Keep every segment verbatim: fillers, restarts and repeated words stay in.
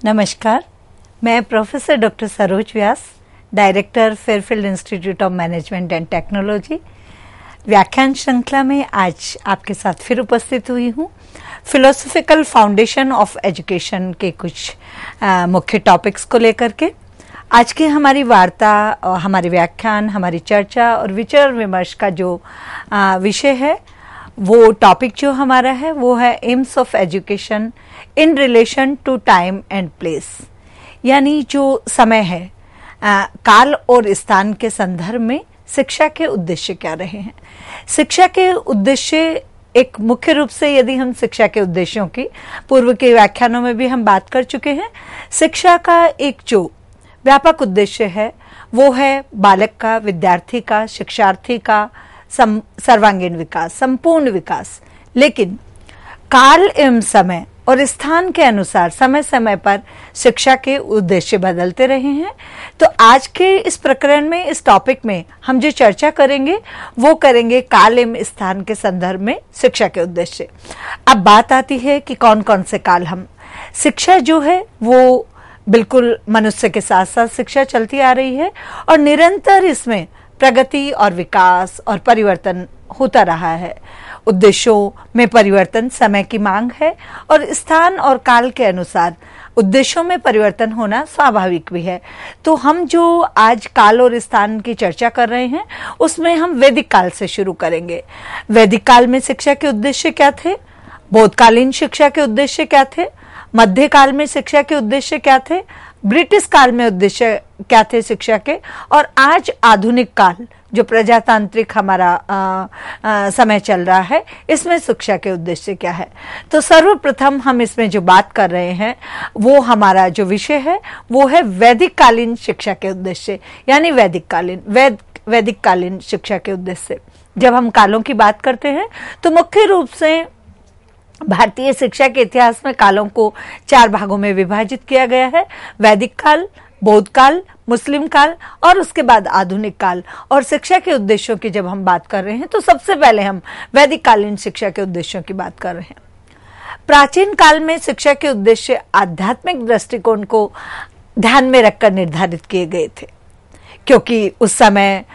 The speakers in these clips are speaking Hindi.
नमस्कार, मैं professor doctor Saroj Vyas, director Fairfield institute of management and technology, व्याख्यान श्रृंखला में आज आपके साथ फिर उपस्थित हुई हूँ। फिलोसॉफिकल फाउंडेशन ऑफ एजुकेशन के कुछ आ, मुख्य टॉपिक्स को लेकर के आज की हमारी वार्ता, हमारे व्याख्यान, हमारी चर्चा और विचार विमर्श का जो विषय है, वो टॉपिक जो हमारा है वो है aims of education in relation to time and place, यानी जो समय है, आ, काल और स्थान के संदर्भ में शिक्षा के उद्देश्य क्या रहे हैं। शिक्षा के उद्देश्य एक मुख्य रूप से, यदि हम शिक्षा के उद्देश्यों की पूर्व के व्याख्यानों में भी हम बात कर चुके हैं, शिक्षा का एक जो व्यापक उद्देश्य है वो है बालक का, विद्यार्थी का, शिक्षार्थी का सर्वांगीण विकास, संपूर्ण विकास। लेकिन काल एवं समय और स्थान के अनुसार समय समय पर शिक्षा के उद्देश्य बदलते रहे हैं। तो आज के इस प्रकरण में, इस टॉपिक में हम जो चर्चा करेंगे वो करेंगे काल एवं स्थान के संदर्भ में शिक्षा के उद्देश्य। अब बात आती है कि कौन कौन से काल हम शिक्षा जो है वो बिल्कुल मनुष्य के साथ साथ शिक्षा चलती आ रही है और निरंतर इसमें प्रगति और विकास और परिवर्तन होता रहा है। उद्देश्यों में परिवर्तन समय की मांग है और स्थान और काल के अनुसार उद्देश्यों में परिवर्तन होना स्वाभाविक भी है। तो हम जो आज काल और स्थान की चर्चा कर रहे हैं उसमें हम वैदिक काल से शुरू करेंगे। वैदिक काल में शिक्षा के उद्देश्य क्या थे, बोधकालीन शिक्षा के उद्देश्य क्या थे, मध्यकाल में शिक्षा के उद्देश्य क्या थे, ब्रिटिश काल में उद्देश्य क्या थे शिक्षा के, और आज आधुनिक काल जो प्रजातांत्रिक हमारा आ, आ, समय चल रहा है, इसमें शिक्षा के उद्देश्य क्या है। तो सर्वप्रथम हम इसमें जो बात कर रहे हैं वो हमारा जो विषय है वो है वैदिक कालीन शिक्षा के उद्देश्य, यानी वैदिक कालीन वैद वैदिक कालीन शिक्षा के उद्देश्य। जब हम कालों की बात करते हैं तो मुख्य रूप से भारतीय शिक्षा के इतिहास में कालों को चार भागों में विभाजित किया गया है: वैदिक काल, बौद्ध काल, मुस्लिम काल और उसके बाद आधुनिक काल। और शिक्षा के उद्देश्यों की जब हम बात कर रहे हैं तो सबसे पहले हम वैदिक कालीन शिक्षा के उद्देश्यों की बात कर रहे हैं। प्राचीन काल में शिक्षा के उद्देश्य आध्यात्मिक दृष्टिकोण को ध्यान में रखकर निर्धारित किए गए थे, क्योंकि उस समय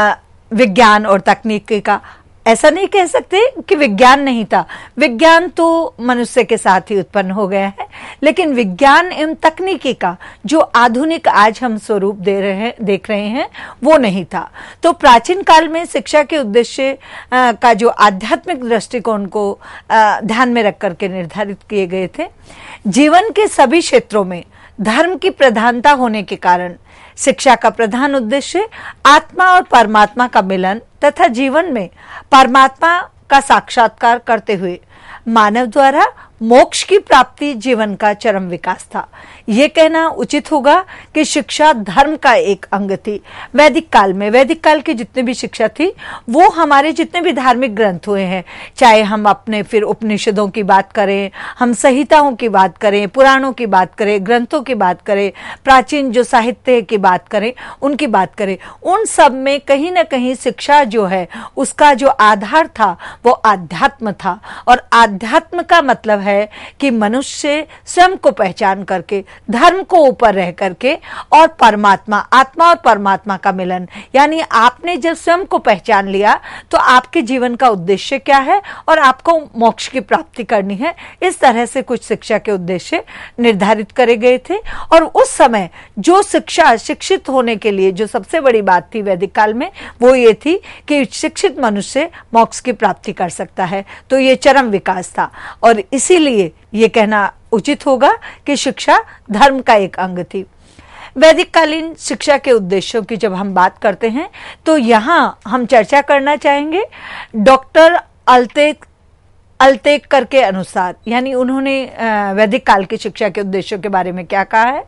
विज्ञान और तकनीकी का, ऐसा नहीं कह सकते कि विज्ञान नहीं था, विज्ञान तो मनुष्य के साथ ही उत्पन्न हो गया है, लेकिन विज्ञान एवं तकनीकी का जो आधुनिक आज हम स्वरूप दे रहे हैं देख रहे हैं वो नहीं था। तो प्राचीन काल में शिक्षा के उद्देश्य का जो आध्यात्मिक दृष्टिकोण को ध्यान में रख करके निर्धारित किए गए थे। जीवन के सभी क्षेत्रों में धर्म की प्रधानता होने के कारण शिक्षा का प्रधान उद्देश्य आत्मा और परमात्मा का मिलन तथा जीवन में परमात्मा का साक्षात्कार करते हुए मानव द्वारा मोक्ष की प्राप्ति, जीवन का चरम विकास था। ये कहना उचित होगा कि शिक्षा धर्म का एक अंग थी। वैदिक काल में, वैदिक काल की जितनी भी शिक्षा थी वो हमारे जितने भी धार्मिक ग्रंथ हुए हैं, चाहे हम अपने फिर उपनिषदों की बात करें, हम संहिताओं की बात करें, पुराणों की बात करें, ग्रंथों की बात करें, प्राचीन जो साहित्य की बात करें, उनकी बात करें, उन सब में कहीं ना कहीं शिक्षा जो है उसका जो आधार था वो आध्यात्म था। और आध्यात्म का मतलब है कि मनुष्य स्वयं को पहचान करके, धर्म को ऊपर रह करके और परमात्मा, आत्मा और परमात्मा का मिलन, यानी आपने जब स्वयं को पहचान लिया तो आपके जीवन का उद्देश्य क्या है और आपको मोक्ष की प्राप्ति करनी है। इस तरह से कुछ शिक्षा के उद्देश्य निर्धारित करे गए थे। और उस समय जो शिक्षा, शिक्षित होने के लिए जो सबसे बड़ी बात थी वैदिक काल में, वो ये थी कि शिक्षित मनुष्य मोक्ष की प्राप्ति कर सकता है। तो ये चरम विकास था और इसीलिए ये कहना उचित होगा कि शिक्षा धर्म का एक अंग थी। वैदिक कालीन शिक्षा के उद्देश्यों की जब हम बात करते हैं तो यहाँ हम चर्चा करना चाहेंगे डॉक्टर अल्तेक अल्तेकर के अनुसार, यानी उन्होंने वैदिक काल की शिक्षा के उद्देश्यों के बारे में क्या कहा है।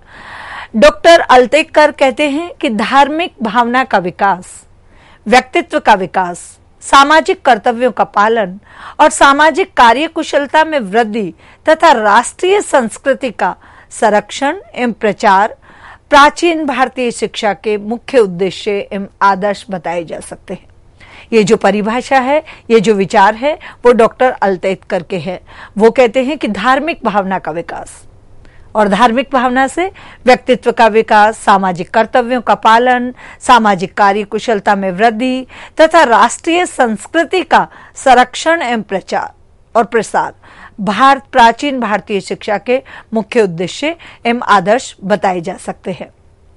डॉक्टर अल्तेकर कहते हैं कि धार्मिक भावना का विकास, व्यक्तित्व का विकास, सामाजिक कर्तव्यों का पालन और सामाजिक कार्यकुशलता में वृद्धि तथा राष्ट्रीय संस्कृति का संरक्षण एवं प्रचार प्राचीन भारतीय शिक्षा के मुख्य उद्देश्य एवं आदर्श बताए जा सकते हैं। ये जो परिभाषा है, ये जो विचार है, वो डॉक्टर अल्तेकर के है। वो कहते हैं कि धार्मिक भावना का विकास और धार्मिक भावना से व्यक्तित्व का विकास, सामाजिक कर्तव्यों का पालन, सामाजिक कार्य कुशलता में वृद्धि तथा राष्ट्रीय संस्कृति का संरक्षण एवं प्रचार और प्रसार भारत प्राचीन भारतीय शिक्षा के मुख्य उद्देश्य एवं आदर्श बताए जा सकते हैं।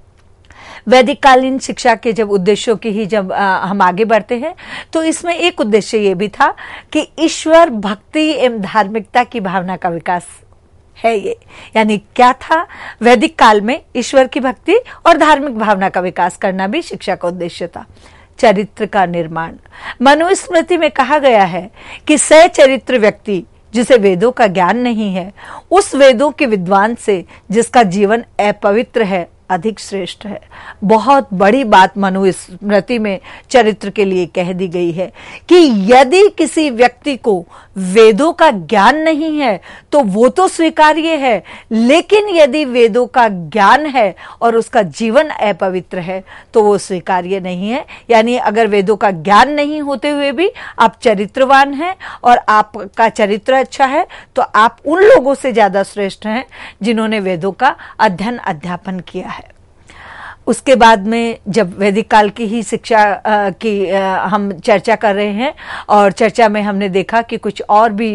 वैदिक कालीन शिक्षा के जब उद्देश्यों की ही जब आ, हम आगे बढ़ते हैं तो इसमें एक उद्देश्य ये भी था कि ईश्वर भक्ति एवं धार्मिकता की भावना का विकास है। ये यानी क्या था, वैदिक काल में ईश्वर की भक्ति और धार्मिक भावना का विकास करना भी शिक्षा का उद्देश्य था। चरित्र का निर्माण, मनुस्मृति में कहा गया है कि सचरित्र व्यक्ति जिसे वेदों का ज्ञान नहीं है उस वेदों के विद्वान से जिसका जीवन अपवित्र है अधिक श्रेष्ठ है। बहुत बड़ी बात मनुस्मृति में चरित्र के लिए कह दी गई है कि यदि किसी व्यक्ति को वेदों का ज्ञान नहीं है तो वो तो स्वीकार्य है, लेकिन यदि वेदों का ज्ञान है और उसका जीवन अपवित्र है तो वो स्वीकार्य नहीं है। यानी अगर वेदों का ज्ञान नहीं होते हुए भी आप चरित्रवान हैं और आपका चरित्र अच्छा है तो आप उन लोगों से ज्यादा श्रेष्ठ हैं जिन्होंने वेदों का अध्ययन अध्यापन किया है। उसके बाद में जब वैदिक काल की ही शिक्षा की आ, हम चर्चा कर रहे हैं और चर्चा में हमने देखा कि कुछ और भी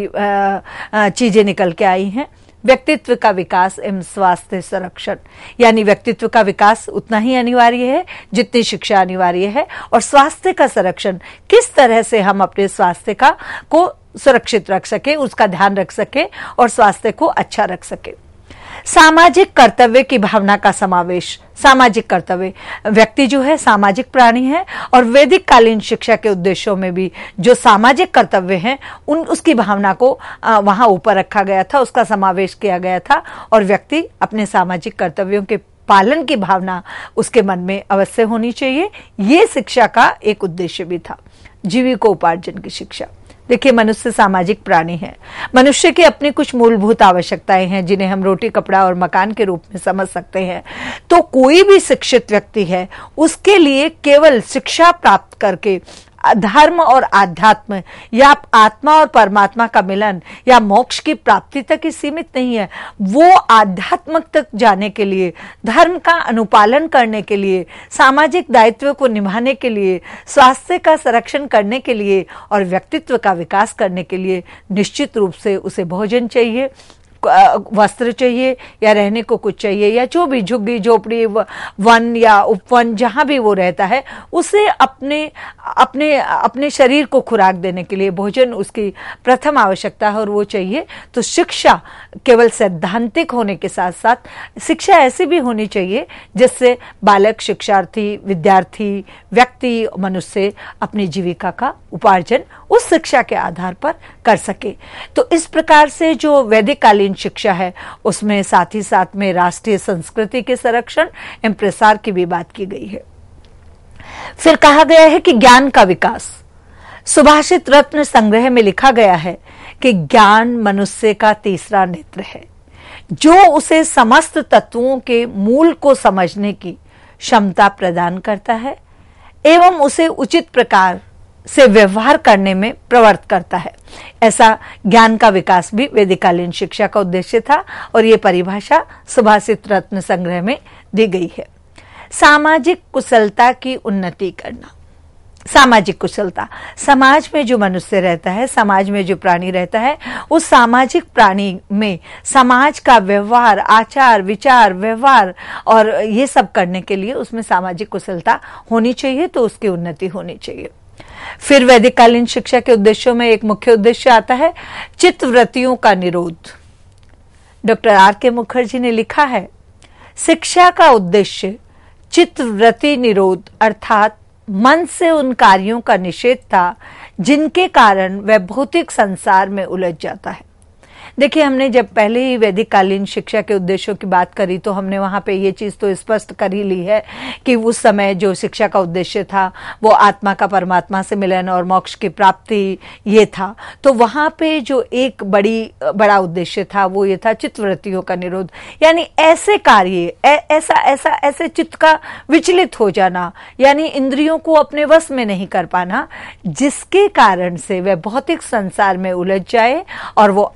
चीजें निकल के आई हैं। व्यक्तित्व का विकास एवं स्वास्थ्य संरक्षण, यानी व्यक्तित्व का विकास उतना ही अनिवार्य है जितनी शिक्षा अनिवार्य है, और स्वास्थ्य का संरक्षण, किस तरह से हम अपने स्वास्थ्य का को सुरक्षित रख सके, उसका ध्यान रख सके और स्वास्थ्य को अच्छा रख सके। सामाजिक कर्तव्य की भावना का समावेश, सामाजिक कर्तव्य, व्यक्ति जो है सामाजिक प्राणी है और वैदिक कालीन शिक्षा के उद्देश्यों में भी जो सामाजिक कर्तव्य हैं उन उसकी भावना को वहां ऊपर रखा गया था, उसका समावेश किया गया था और व्यक्ति अपने सामाजिक कर्तव्यों के पालन की भावना उसके मन में अवश्य होनी चाहिए। ये शिक्षा का एक उद्देश्य भी था। जीविकोपार्जन की शिक्षा, देखिए मनुष्य सामाजिक प्राणी है। मनुष्य की अपनी कुछ मूलभूत आवश्यकताएं हैं जिन्हें हम रोटी, कपड़ा और मकान के रूप में समझ सकते हैं। तो कोई भी शिक्षित व्यक्ति है उसके लिए केवल शिक्षा प्राप्त करके धर्म और आध्यात्म या आत्मा और परमात्मा का मिलन या मोक्ष की प्राप्ति तक ही सीमित नहीं है। वो आध्यात्म तक जाने के लिए, धर्म का अनुपालन करने के लिए, सामाजिक दायित्व को निभाने के लिए, स्वास्थ्य का संरक्षण करने के लिए और व्यक्तित्व का विकास करने के लिए निश्चित रूप से उसे भोजन चाहिए, वस्त्र चाहिए या रहने को कुछ चाहिए, या जो भी झुग्गी झोपड़ी वन या उपवन जहां भी वो रहता है उसे अपने अपने अपने शरीर को खुराक देने के लिए भोजन उसकी प्रथम आवश्यकता है और वो चाहिए। तो शिक्षा केवल सैद्धांतिक होने के साथ साथ शिक्षा ऐसी भी होनी चाहिए जिससे बालक, शिक्षार्थी, विद्यार्थी, व्यक्ति, मनुष्य अपनी जीविका का उपार्जन उस शिक्षा के आधार पर कर सके। तो इस प्रकार से जो वैदिक कालीन शिक्षा है उसमें साथ ही साथ में राष्ट्रीय संस्कृति के संरक्षण एवं प्रसार की भी बात की गई है। फिर कहा गया है कि ज्ञान का विकास, सुभाषित रत्न संग्रह में लिखा गया है कि ज्ञान मनुष्य का तीसरा नेत्र है जो उसे समस्त तत्वों के मूल को समझने की क्षमता प्रदान करता है एवं उसे उचित प्रकार से व्यवहार करने में प्रवृत्त करता है। ऐसा ज्ञान का विकास भी वैदिकालीन शिक्षा का उद्देश्य था और ये परिभाषा सुभाषित रत्न संग्रह में दी गई है। सामाजिक कुशलता की उन्नति करना, सामाजिक कुशलता, समाज में जो मनुष्य रहता है, समाज में जो प्राणी रहता है, उस सामाजिक प्राणी में समाज का व्यवहार, आचार, विचार, व्यवहार और ये सब करने के लिए उसमें सामाजिक कुशलता होनी चाहिए, तो उसकी उन्नति होनी चाहिए। फिर वैदिक कालीन शिक्षा के उद्देश्यों में एक मुख्य उद्देश्य आता है चित्तवृत्तियों का निरोध। डॉक्टर आर के मुखर्जी ने लिखा है, शिक्षा का उद्देश्य चित्तवृत्ति निरोध अर्थात मन से उन कार्यों का निषेध था जिनके कारण वह भौतिक संसार में उलझ जाता है। देखिए, हमने जब पहले ही वैदिक कालीन शिक्षा के उद्देश्यों की बात करी तो हमने वहां पे ये चीज तो स्पष्ट कर ही ली है कि उस समय जो शिक्षा का उद्देश्य था वो आत्मा का परमात्मा से मिलन और मोक्ष की प्राप्ति ये था। तो वहां पे जो एक बड़ी बड़ा उद्देश्य था वो ये था चित्तवृत्तियों का निरोध, यानी ऐसे कार्य ऐसा ऐसा ऐसे चित्त का विचलित हो जाना, यानी इंद्रियों को अपने वश में नहीं कर पाना, जिसके कारण से वह भौतिक संसार में उलझ जाए और वो आध्यात्म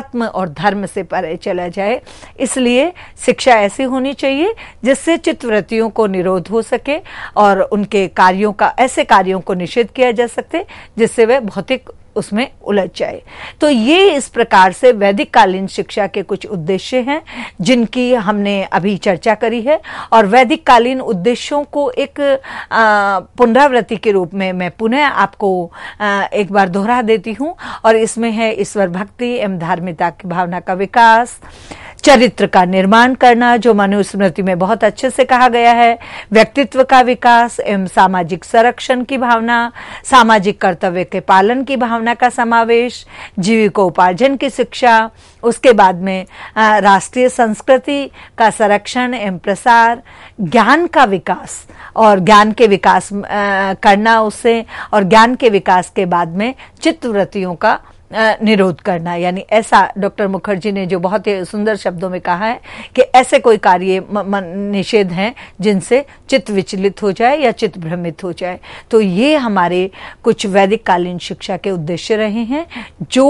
अध्यात्म और धर्म से परे चला जाए। इसलिए शिक्षा ऐसी होनी चाहिए जिससे चित्तवृत्तियों को निरोध हो सके और उनके कार्यों का ऐसे कार्यों को निषेध किया जा सकते जिससे वे भौतिक उसमें उलझ जाए। तो ये इस प्रकार से वैदिक कालीन शिक्षा के कुछ उद्देश्य हैं जिनकी हमने अभी चर्चा करी है। और वैदिक कालीन उद्देश्यों को एक पुनरावृत्ति के रूप में मैं पुनः आपको आ, एक बार दोहरा देती हूँ। और इसमें है ईश्वर भक्ति एवं धार्मिकता की भावना का विकास, चरित्र का निर्माण करना जो मनुस्मृति में बहुत अच्छे से कहा गया है, व्यक्तित्व का विकास एवं सामाजिक संरक्षण की भावना, सामाजिक कर्तव्य के पालन की भावना का समावेश, जीविकोपार्जन की शिक्षा, उसके बाद में राष्ट्रीय संस्कृति का संरक्षण एवं प्रसार, ज्ञान का विकास और ज्ञान के विकास आ, करना उससे, और ज्ञान के विकास के बाद में चित्तवृत्तियों का निरोध करना। यानी ऐसा डॉक्टर मुखर्जी ने जो बहुत ही सुंदर शब्दों में कहा है कि ऐसे कोई कार्य निषेध हैं जिनसे चित्त विचलित हो जाए या चित्त भ्रमित हो जाए। तो ये हमारे कुछ वैदिक कालीन शिक्षा के उद्देश्य रहे हैं जो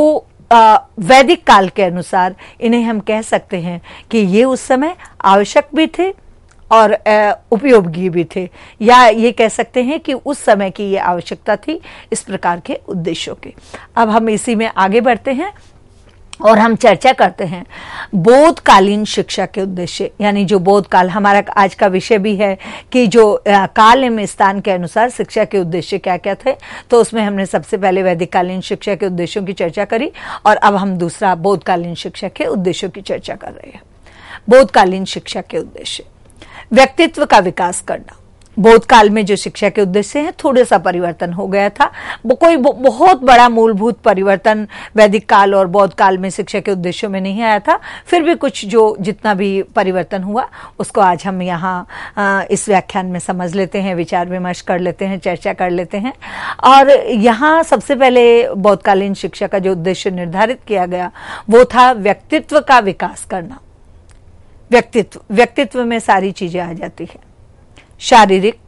वैदिक काल के अनुसार इन्हें हम कह सकते हैं कि ये उस समय आवश्यक भी थे और उपयोगी भी थे, या ये कह सकते हैं कि उस समय की ये आवश्यकता थी इस प्रकार के उद्देश्यों की। अब हम इसी में आगे बढ़ते हैं और हम चर्चा करते हैं बोधकालीन शिक्षा के उद्देश्य। यानी जो बोधकाल हमारा आज का विषय भी है कि जो काल एवं स्थान के अनुसार शिक्षा के उद्देश्य क्या क्या थे, तो उसमें हमने सबसे पहले वैदिक कालीन शिक्षा के उद्देश्यों की चर्चा करी और अब हम दूसरा बोधकालीन शिक्षा के उद्देश्यों की चर्चा कर रहे हैं। बोधकालीन शिक्षा के उद्देश्य, व्यक्तित्व का विकास करना। बोधकाल में जो शिक्षा के उद्देश्य हैं थोड़ा सा परिवर्तन हो गया था, कोई बहुत बड़ा मूलभूत परिवर्तन वैदिक काल और बौद्ध काल में शिक्षा के उद्देश्यों में नहीं आया था। फिर भी कुछ जो जितना भी परिवर्तन हुआ उसको आज हम यहाँ इस व्याख्यान में समझ लेते हैं, विचार विमर्श कर लेते हैं, चर्चा कर लेते हैं। और यहाँ सबसे पहले बौद्धकालीन शिक्षा का जो उद्देश्य निर्धारित किया गया वो था व्यक्तित्व का विकास करना। व्यक्तित्व व्यक्तित्व में सारी चीजें आ जाती हैं, शारीरिक,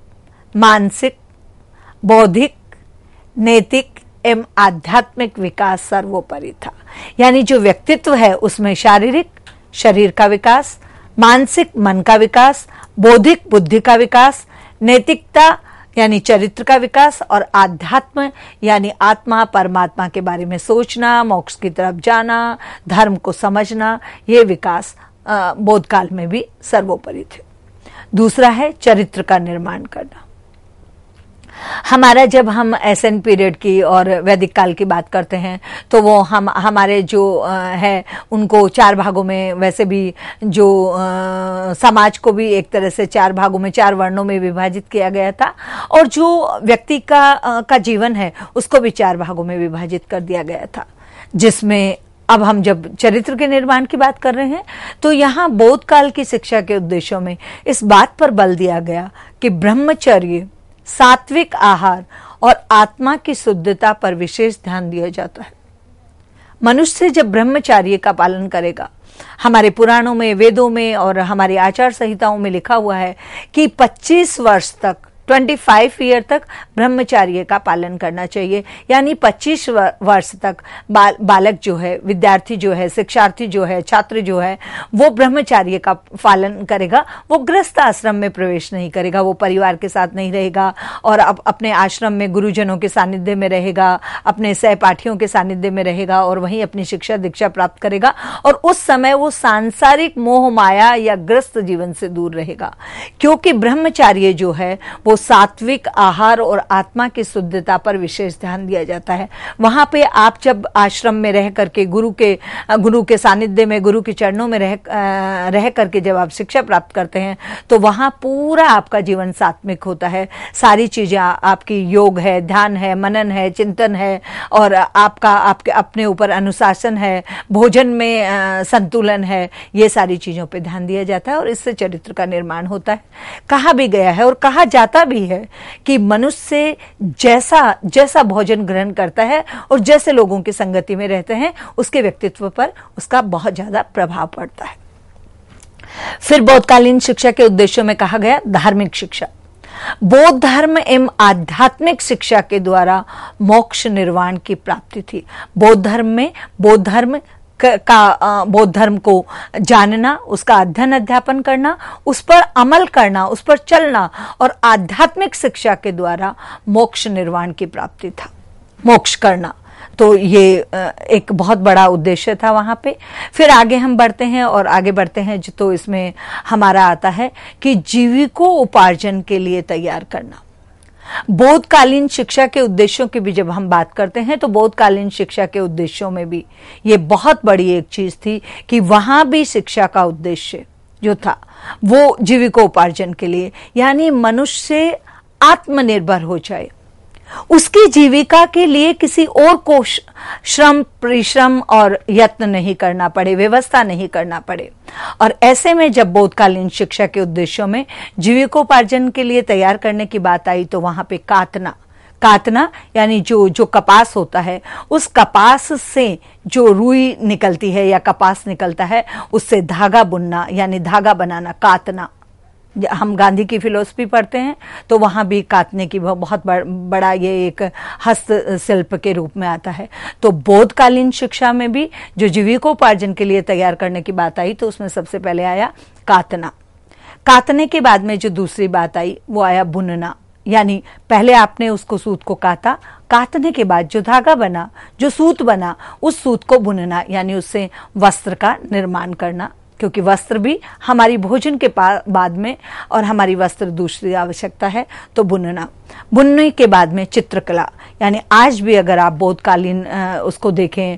मानसिक, बौद्धिक, नैतिक एवं आध्यात्मिक विकास सर्वोपरि था। यानी जो व्यक्तित्व है उसमें शारीरिक शरीर का विकास, मानसिक मन का विकास, बौद्धिक बुद्धि का विकास, नैतिकता यानी चरित्र का विकास और आध्यात्म यानी आत्मा परमात्मा के बारे में सोचना, मोक्ष की तरफ जाना, धर्म को समझना, ये विकास बोधकाल में भी सर्वोपरि थे। दूसरा है चरित्र का निर्माण करना। हमारा जब हम एसएन पीरियड की और वैदिक काल की बात करते हैं तो वो हम हमारे जो है उनको चार भागों में, वैसे भी जो आ, समाज को भी एक तरह से चार भागों में, चार वर्णों में विभाजित किया गया था और जो व्यक्ति का आ, का जीवन है उसको भी चार भागों में विभाजित कर दिया गया था। जिसमें अब हम जब चरित्र के निर्माण की बात कर रहे हैं तो यहाँ बौद्ध काल की शिक्षा के उद्देश्यों में इस बात पर बल दिया गया कि ब्रह्मचर्य, सात्विक आहार और आत्मा की शुद्धता पर विशेष ध्यान दिया जाता है। मनुष्य जब ब्रह्मचर्य का पालन करेगा, हमारे पुराणों में, वेदों में और हमारी आचार संहिताओं में लिखा हुआ है कि पच्चीस वर्ष तक, पच्चीस ईयर तक ब्रह्मचर्य का पालन करना चाहिए। यानी पच्चीस वर्ष तक बाल, बालक जो है, विद्यार्थी जो है, शिक्षार्थी जो है, छात्र जो है, वो ब्रह्मचर्य का पालन करेगा। वो गृहस्थ आश्रम में प्रवेश नहीं करेगा, वो परिवार के साथ नहीं रहेगा और अब अपने आश्रम में गुरुजनों के सानिध्य में रहेगा, अपने सहपाठियों के सानिध्य में रहेगा और वहीं अपनी शिक्षा दीक्षा प्राप्त करेगा। और उस समय वो सांसारिक मोह माया या ग्रस्त जीवन से दूर रहेगा, क्योंकि ब्रह्मचर्य जो है वो सात्विक आहार और आत्मा की शुद्धता पर विशेष ध्यान दिया जाता है। वहां पे आप जब आश्रम में रह करके गुरु के गुरु के सानिध्य में, गुरु के चरणों में रह रह करके जब आप शिक्षा प्राप्त करते हैं तो वहां पूरा आपका जीवन सात्विक होता है। सारी चीजें आपकी योग है, ध्यान है, मनन है, चिंतन है और आपका आपके अपने ऊपर अनुशासन है, भोजन में आ, संतुलन है। ये सारी चीजों पे ध्यान दिया जाता है और इससे चरित्र का निर्माण होता है। कहा भी गया है और कहा जाता भी है कि मनुष्य जैसा जैसा भोजन ग्रहण करता है और जैसे लोगों की संगति में रहते हैं उसके व्यक्तित्व पर उसका बहुत ज्यादा प्रभाव पड़ता है। फिर बौद्धकालीन शिक्षा के उद्देश्यों में कहा गया धार्मिक शिक्षा। बौद्ध धर्म एवं आध्यात्मिक शिक्षा के द्वारा मोक्ष निर्वाण की प्राप्ति थी। बौद्ध धर्म में बौद्ध धर्म का बौद्ध धर्म को जानना, उसका अध्ययन अध्यापन करना, उस पर अमल करना, उस पर चलना और आध्यात्मिक शिक्षा के द्वारा मोक्ष निर्वाण की प्राप्ति था, मोक्ष करना। तो ये एक बहुत बड़ा उद्देश्य था वहां पे। फिर आगे हम बढ़ते हैं और आगे बढ़ते हैं तो इसमें हमारा आता है कि जीविकोपार्जन के लिए तैयार करना। बौद्धकालीन शिक्षा के उद्देश्यों की भी जब हम बात करते हैं तो बौद्धकालीन शिक्षा के उद्देश्यों में भी ये बहुत बड़ी एक चीज थी कि वहां भी शिक्षा का उद्देश्य जो था वो जीविकोपार्जन के लिए, यानी मनुष्य आत्मनिर्भर हो जाए, उसकी जीविका के लिए किसी और को श्रम परिश्रम और यत्न नहीं करना पड़े, व्यवस्था नहीं करना पड़े। और ऐसे में जब बौद्धकालीन शिक्षा के उद्देश्यों में जीविकोपार्जन के लिए तैयार करने की बात आई तो वहां पे कातना कातना यानी जो जो कपास होता है, उस कपास से जो रुई निकलती है या कपास निकलता है उससे धागा बुनना यानी धागा बनाना, कातना। हम गांधी की फिलोसफी पढ़ते हैं तो वहां भी कातने की बहुत बड़ा ये एक हस्तशिल्प के रूप में आता है। तो बौद्धकालीन शिक्षा में भी जो जीविकोपार्जन के लिए तैयार करने की बात आई तो उसमें सबसे पहले आया कातना। कातने के बाद में जो दूसरी बात आई वो आया बुनना, यानी पहले आपने उसको सूत को काता, कातने के बाद जो धागा बना, जो सूत बना, उस सूत को बुनना यानी उससे वस्त्र का निर्माण करना, क्योंकि वस्त्र भी हमारी भोजन के बाद में और हमारी वस्त्र दूसरी आवश्यकता है, तो बुनना। बुनने के बाद में चित्रकला, यानी आज भी अगर आप बौद्धकालीन उसको देखें,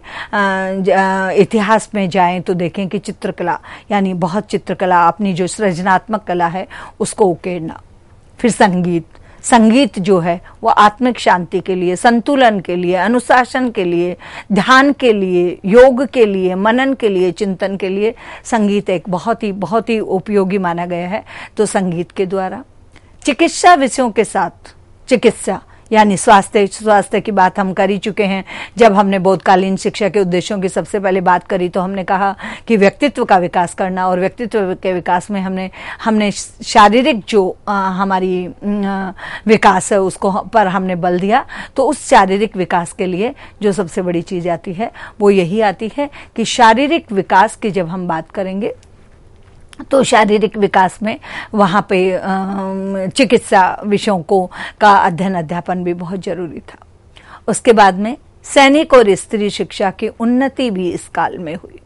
इतिहास में जाएं तो देखें कि चित्रकला यानी बहुत चित्रकला, अपनी जो सृजनात्मक कला है उसको उकेरना। फिर संगीत, संगीत जो है वो आत्मिक शांति के लिए, संतुलन के लिए, अनुशासन के लिए, ध्यान के लिए, योग के लिए, मनन के लिए, चिंतन के लिए संगीत एक बहुत ही बहुत ही उपयोगी माना गया है। तो संगीत के द्वारा चिकित्सा विषयों के साथ, चिकित्सा यानी स्वास्थ्य स्वास्थ्य की बात हम कर ही चुके हैं। जब हमने बौद्धकालीन शिक्षा के उद्देश्यों की सबसे पहले बात करी तो हमने कहा कि व्यक्तित्व का विकास करना, और व्यक्तित्व के विकास में हमने हमने शारीरिक जो आ, हमारी आ, विकास है उसको पर हमने बल दिया। तो उस शारीरिक विकास के लिए जो सबसे बड़ी चीज आती है वो यही आती है कि शारीरिक विकास की जब हम बात करेंगे तो शारीरिक विकास में वहाँ पे चिकित्सा विषयों को का अध्ययन अध्यापन भी बहुत जरूरी था। उसके बाद में सैनिक और स्त्री शिक्षा की उन्नति भी इस काल में हुई।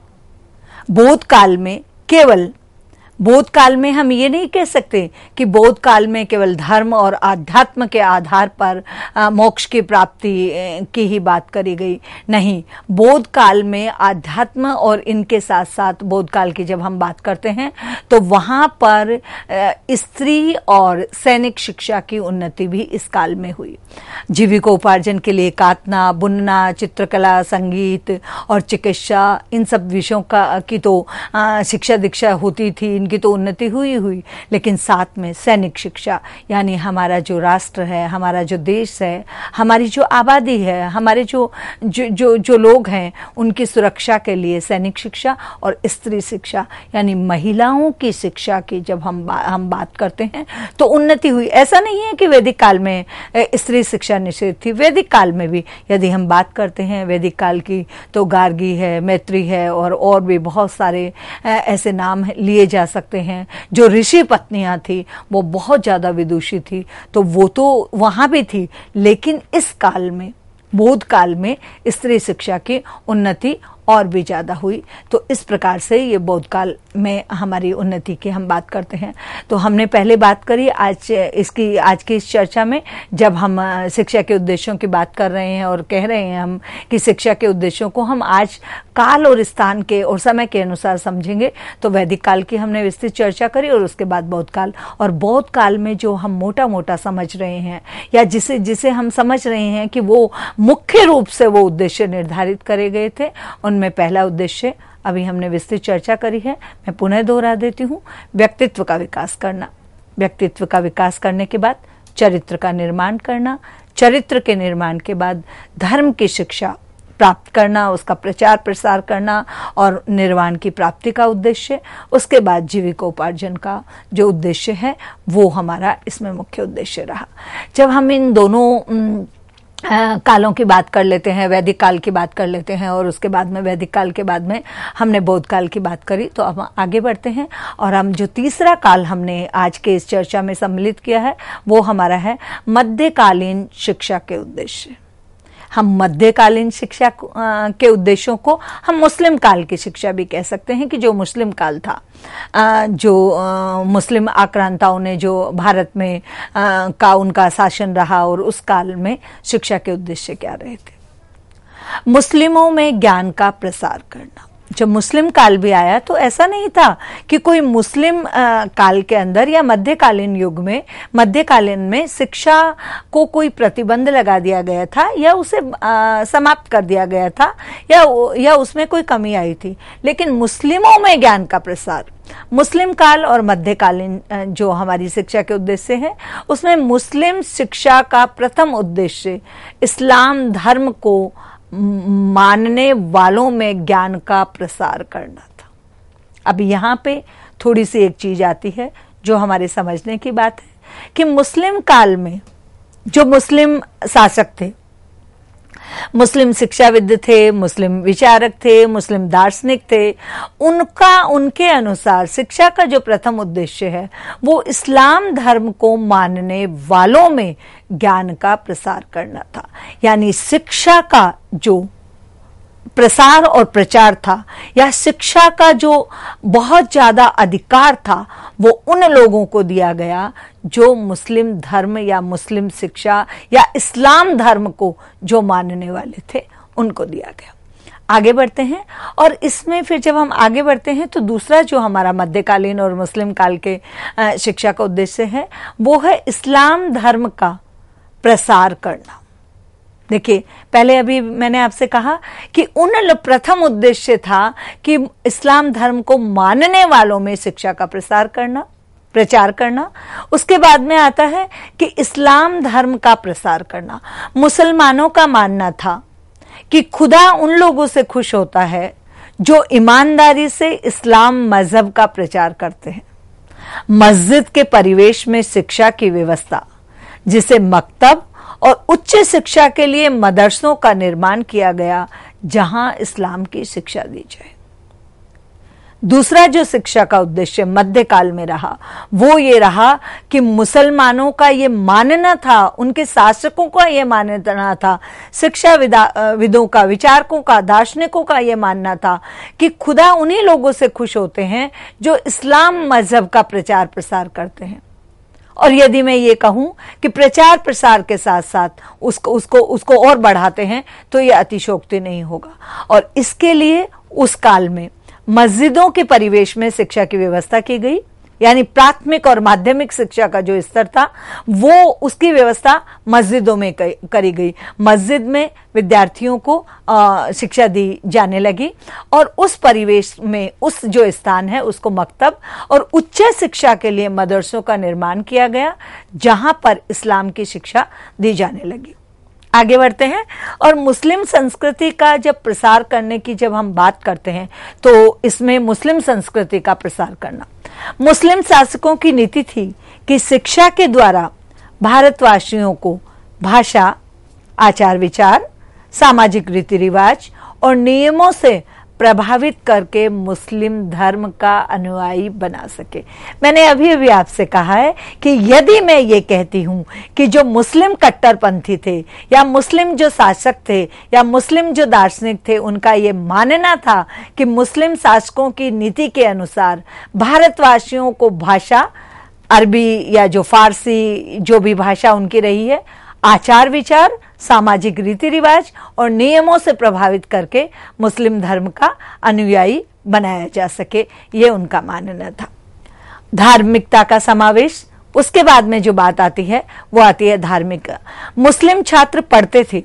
बौद्ध काल में केवल बौद्ध काल में हम ये नहीं कह सकते कि बौद्ध काल में केवल धर्म और आध्यात्म के आधार पर आ, मोक्ष की प्राप्ति की ही बात करी गई, नहीं। बौद्ध काल में आध्यात्म और इनके साथ साथ बौद्ध काल की जब हम बात करते हैं तो वहां पर आ, स्त्री और सैनिक शिक्षा की उन्नति भी इस काल में हुई। जीविकोपार्जन के लिए कातना, बुनना, चित्रकला, संगीत और चिकित्सा, इन सब विषयों का की तो आ, शिक्षा दीक्षा होती थी, की तो उन्नति हुई हुई लेकिन साथ में सैनिक शिक्षा यानी हमारा जो राष्ट्र है, हमारा जो देश है, हमारी जो आबादी है, हमारे जो जो जो, जो लोग हैं उनकी सुरक्षा के लिए सैनिक शिक्षा और स्त्री शिक्षा यानी महिलाओं की शिक्षा की जब हम बा, हम बात करते हैं तो उन्नति हुई। ऐसा नहीं है कि वैदिक काल में स्त्री शिक्षा निषेध थी, वैदिक काल में भी यदि हम बात करते हैं वैदिक काल की तो गार्गी है, मैत्री है और और भी बहुत सारे ऐसे नाम लिए जा सकते हैं। जो ऋषि पत्नियां थी वो बहुत ज्यादा विदुषी थी, तो वो तो वहां भी थी, लेकिन इस काल में बौद्ध काल में स्त्री शिक्षा की उन्नति और भी ज्यादा हुई। तो इस प्रकार से ये बौद्ध काल में हमारी उन्नति की हम बात करते हैं। तो हमने पहले बात करी आज इसकी आज की इस चर्चा में जब हम शिक्षा के उद्देश्यों की बात कर रहे हैं और कह रहे हैं हम कि शिक्षा के उद्देश्यों को हम आज काल और स्थान के और समय के अनुसार समझेंगे। तो वैदिक काल की हमने विस्तृत चर्चा करी और उसके बाद बौद्ध काल, और बौद्ध काल में जो हम मोटा मोटा समझ रहे हैं या जिसे जिसे हम समझ रहे हैं कि वो मुख्य रूप से वो उद्देश्य निर्धारित करे गए थे, उनमें पहला उद्देश्य अभी हमने विस्तृत चर्चा करी है, मैं पुनः दोहरा देती हूँ, व्यक्तित्व का विकास करना। व्यक्तित्व का विकास करने के बाद चरित्र का निर्माण करना, चरित्र के निर्माण के बाद धर्म की शिक्षा प्राप्त करना, उसका प्रचार प्रसार करना और निर्वाण की प्राप्ति का उद्देश्य, उसके बाद जीविकोपार्जन का जो उद्देश्य है वो हमारा इसमें मुख्य उद्देश्य रहा। जब हम इन दोनों आ, कालों की बात कर लेते हैं, वैदिक काल की बात कर लेते हैं, और उसके बाद में वैदिक काल के बाद में हमने बौद्ध काल की बात करी। तो अब आगे बढ़ते हैं, और हम जो तीसरा काल हमने आज के इस चर्चा में सम्मिलित किया है वो हमारा है मध्यकालीन शिक्षा के उद्देश्य। हम मध्यकालीन शिक्षा के उद्देश्यों को हम मुस्लिम काल की शिक्षा भी कह सकते हैं, कि जो मुस्लिम काल था, जो मुस्लिम आक्रांताओं ने जो भारत में का उनका शासन रहा, और उस काल में शिक्षा के उद्देश्य क्या रहे थे। मुस्लिमों में ज्ञान का प्रसार करना। जब मुस्लिम काल भी आया तो ऐसा नहीं था कि कोई मुस्लिम काल के अंदर या मध्यकालीन युग में, मध्यकालीन में शिक्षा को कोई प्रतिबंध लगा दिया गया था, या उसे आ, समाप्त कर दिया गया था, या या उसमें कोई कमी आई थी। लेकिन मुस्लिमों में ज्ञान का प्रसार, मुस्लिम काल और मध्यकालीन जो हमारी शिक्षा के उद्देश्य है, उसमें मुस्लिम शिक्षा का प्रथम उद्देश्य इस्लाम धर्म को मानने वालों में ज्ञान का प्रसार करना था। अब यहाँ पे थोड़ी सी एक चीज आती है जो हमारे समझने की बात है, कि मुस्लिम काल में जो मुस्लिम शासक थे, मुस्लिम शिक्षाविद थे, मुस्लिम विचारक थे, मुस्लिम दार्शनिक थे, उनका उनके अनुसार शिक्षा का जो प्रथम उद्देश्य है वो इस्लाम धर्म को मानने वालों में ज्ञान का प्रसार करना था। यानी शिक्षा का जो प्रसार और प्रचार था, या शिक्षा का जो बहुत ज्यादा अधिकार था, वो उन लोगों को दिया गया जो मुस्लिम धर्म या मुस्लिम शिक्षा या इस्लाम धर्म को जो मानने वाले थे, उनको दिया गया। आगे बढ़ते हैं, और इसमें फिर जब हम आगे बढ़ते हैं तो दूसरा जो हमारा मध्यकालीन और मुस्लिम काल के शिक्षा का उद्देश्य है वो है इस्लाम धर्म का प्रसार करना। देखिए, पहले अभी मैंने आपसे कहा कि उन प्रथम उद्देश्य था कि इस्लाम धर्म को मानने वालों में शिक्षा का प्रसार करना, प्रचार करना। उसके बाद में आता है कि इस्लाम धर्म का प्रसार करना। मुसलमानों का मानना था कि खुदा उन लोगों से खुश होता है जो ईमानदारी से इस्लाम मजहब का प्रचार करते हैं। मस्जिद के परिवेश में शिक्षा की व्यवस्था, जिसे मकतब और उच्च शिक्षा के लिए मदरसों का निर्माण किया गया, जहां इस्लाम की शिक्षा दी जाए। दूसरा जो शिक्षा का उद्देश्य मध्यकाल में रहा वो ये रहा कि मुसलमानों का ये मानना था, उनके शासकों का ये मानना था, शिक्षा विदों का, विचारकों का, दार्शनिकों का ये मानना था कि खुदा उन्हीं लोगों से खुश होते हैं जो इस्लाम मजहब का प्रचार प्रसार करते हैं। और यदि मैं ये कहूं कि प्रचार प्रसार के साथ साथ उसको उसको उसको और बढ़ाते हैं तो ये अतिशयोक्ति नहीं होगा। और इसके लिए उस काल में मस्जिदों के परिवेश में शिक्षा की व्यवस्था की गई, यानी प्राथमिक और माध्यमिक शिक्षा का जो स्तर था वो उसकी व्यवस्था मस्जिदों में करी गई। मस्जिद में विद्यार्थियों को शिक्षा दी जाने लगी, और उस परिवेश में उस जो स्थान है उसको मकतब और उच्च शिक्षा के लिए मदरसों का निर्माण किया गया, जहां पर इस्लाम की शिक्षा दी जाने लगी। आगे बढ़ते हैं, और मुस्लिम संस्कृति का जब प्रसार करने की जब हम बात करते हैं तो इसमें मुस्लिम संस्कृति का प्रसार करना, मुस्लिम शासकों की नीति थी कि शिक्षा के द्वारा भारतवासियों को भाषा, आचार विचार, सामाजिक रीति रिवाज और नियमों से प्रभावित करके मुस्लिम धर्म का अनुयायी बना सके। मैंने अभी अभी आपसे कहा है कि यदि मैं ये कहती हूं कि जो मुस्लिम कट्टरपंथी थे या मुस्लिम जो शासक थे या मुस्लिम जो दार्शनिक थे, उनका ये मानना था कि मुस्लिम शासकों की नीति के अनुसार भारतवासियों को भाषा, अरबी या जो फारसी जो भी भाषा उनकी रही है, आचार विचार, सामाजिक रीति रिवाज और नियमों से प्रभावित करके मुस्लिम धर्म का अनुयायी बनाया जा सके, ये उनका मानना था। धार्मिकता का समावेश, उसके बाद में जो बात आती है वो आती है धार्मिक। मुस्लिम छात्र पढ़ते थे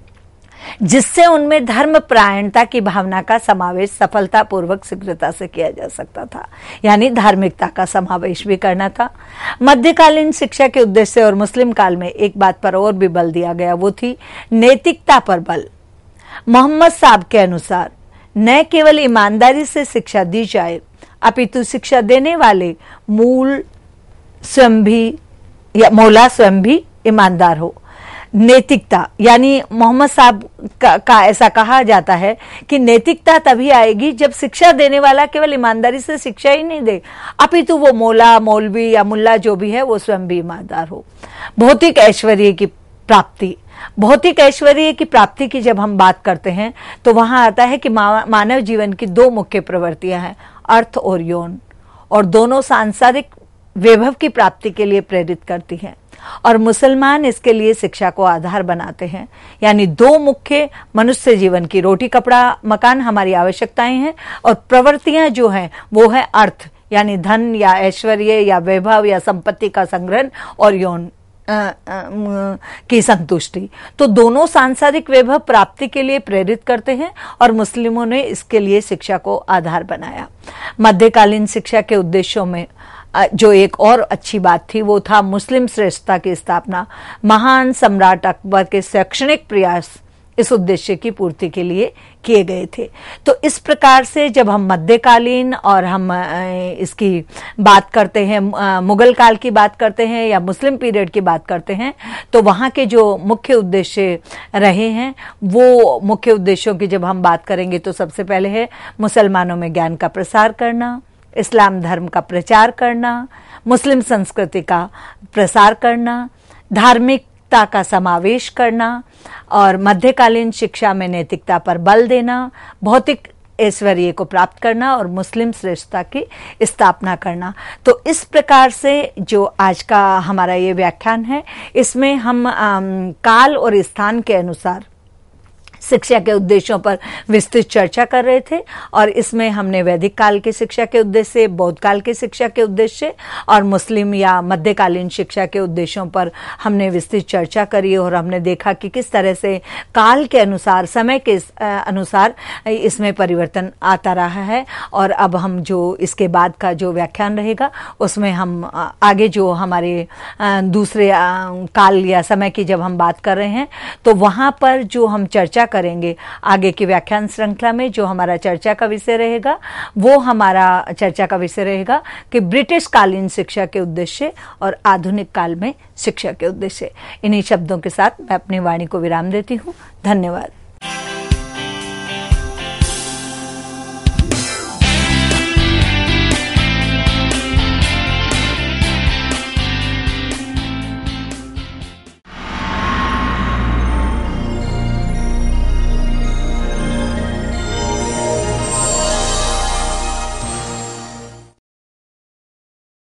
जिससे उनमें धर्म परायणता की भावना का समावेश सफलतापूर्वक शीघ्रता से किया जा सकता था, यानी धार्मिकता का समावेश भी करना था। मध्यकालीन शिक्षा के उद्देश्य और मुस्लिम काल में एक बात पर और भी बल दिया गया, वो थी नैतिकता पर बल। मोहम्मद साहब के अनुसार न केवल ईमानदारी से शिक्षा दी जाए, अपितु शिक्षा देने वाले मूल स्वयं भी या मौला स्वयं भी ईमानदार हो। नैतिकता, यानी मोहम्मद साहब का, का ऐसा कहा जाता है कि नैतिकता तभी आएगी जब शिक्षा देने वाला केवल ईमानदारी से शिक्षा ही नहीं दे, अपितु वो मौला मौलवी या मुल्ला जो भी है वो स्वयं भी ईमानदार हो। भौतिक ऐश्वर्य की प्राप्ति, भौतिक ऐश्वर्य की प्राप्ति की जब हम बात करते हैं तो वहां आता है कि मानव जीवन की दो मुख्य प्रवृत्तियां हैं, अर्थ और यौन, और दोनों सांसारिक वैभव की प्राप्ति के लिए प्रेरित करती हैं, और मुसलमान इसके लिए शिक्षा को आधार बनाते हैं। यानी दो मुख्य मनुष्य जीवन की, रोटी कपड़ा मकान हमारी आवश्यकताएं हैं, और प्रवृत्तियां जो हैं वो है अर्थ, यानी धन या ऐश्वर्य या वैभव या संपत्ति का संग्रहण, और यौन की संतुष्टि। तो दोनों सांसारिक वैभव प्राप्ति के लिए प्रेरित करते हैं, और मुस्लिमों ने इसके लिए शिक्षा को आधार बनाया। मध्यकालीन शिक्षा के उद्देश्यों में जो एक और अच्छी बात थी वो था मुस्लिम श्रेष्ठता की स्थापना। महान सम्राट अकबर के शैक्षणिक प्रयास इस उद्देश्य की पूर्ति के लिए किए गए थे। तो इस प्रकार से जब हम मध्यकालीन और हम इसकी बात करते हैं, मुगल काल की बात करते हैं या मुस्लिम पीरियड की बात करते हैं, तो वहाँ के जो मुख्य उद्देश्य रहे हैं वो मुख्य उद्देश्यों की जब हम बात करेंगे तो सबसे पहले है मुसलमानों में ज्ञान का प्रसार करना, इस्लाम धर्म का प्रचार करना, मुस्लिम संस्कृति का प्रसार करना, धार्मिकता का समावेश करना, और मध्यकालीन शिक्षा में नैतिकता पर बल देना, भौतिक ऐश्वर्य को प्राप्त करना और मुस्लिम श्रेष्ठता की स्थापना करना। तो इस प्रकार से जो आज का हमारा ये व्याख्यान है, इसमें हम आम, काल और स्थान के अनुसार शिक्षा के उद्देश्यों पर विस्तृत चर्चा कर रहे थे, और इसमें हमने वैदिक काल की शिक्षा के उद्देश्य, बौद्ध काल की शिक्षा के उद्देश्य और मुस्लिम या मध्यकालीन शिक्षा के उद्देश्यों पर हमने विस्तृत चर्चा करी, और हमने देखा कि किस तरह से काल के अनुसार, समय के अनुसार इसमें परिवर्तन आता रहा है। और अब हम जो इसके बाद का जो व्याख्यान रहेगा उसमें हम आगे जो हमारे दूसरे काल या समय की जब हम बात कर रहे हैं तो वहाँ पर जो हम चर्चा करेंगे आगे की व्याख्यान श्रृंखला में, जो हमारा चर्चा का विषय रहेगा वो हमारा चर्चा का विषय रहेगा कि ब्रिटिश कालीन शिक्षा के उद्देश्य और आधुनिक काल में शिक्षा के उद्देश्य। इन्हीं शब्दों के साथ मैं अपनी वाणी को विराम देती हूँ। धन्यवाद।